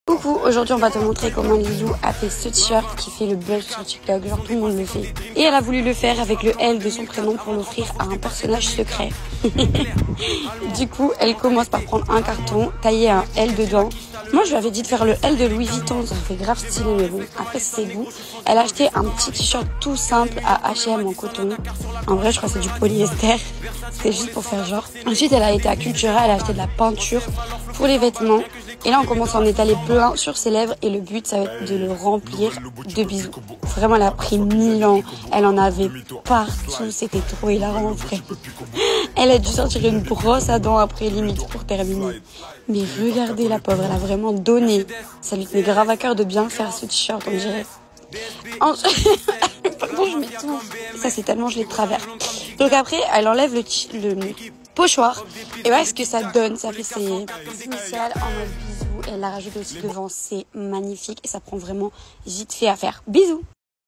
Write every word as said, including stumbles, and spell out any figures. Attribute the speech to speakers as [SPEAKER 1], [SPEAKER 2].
[SPEAKER 1] Coucou, aujourd'hui on va te montrer comment Lilou a fait ce t-shirt qui fait le buzz sur TikTok, genre tout le monde le fait. Et elle a voulu le faire avec le L de son prénom pour l'offrir à un personnage secret. Du coup, elle commence par prendre un carton, tailler un L dedans. Moi je lui avais dit de faire le L de Louis Vuitton, ça fait grave stylé mais bon, après c'est ses goûts. Elle a acheté un petit t-shirt tout simple à H et M en coton. En vrai je crois que c'est du polyester, c'était juste pour faire genre. Ensuite elle a été à Cultura, elle a acheté de la peinture pour les vêtements. Et là on commence à en étaler plein sur ses lèvres et le but ça va être de le remplir de bisous. Vraiment elle a pris mille ans, elle en avait partout, c'était trop hilarant en vrai. Elle a dû sortir une brosse à dents après limite pour terminer. Mais regardez la pauvre, elle a vraiment donné. Ça lui tenait grave à cœur de bien faire ce t-shirt on dirait. En... Pardon je m'étouffe. Ça c'est tellement je l'ai de travers. Donc après elle enlève le, le pochoir. Et voilà ce que ça donne. Ça fait ses initiales en mode bisous. Elle la rajoute aussi devant. C'est magnifique. Et ça prend vraiment vite fait à faire. Bisous.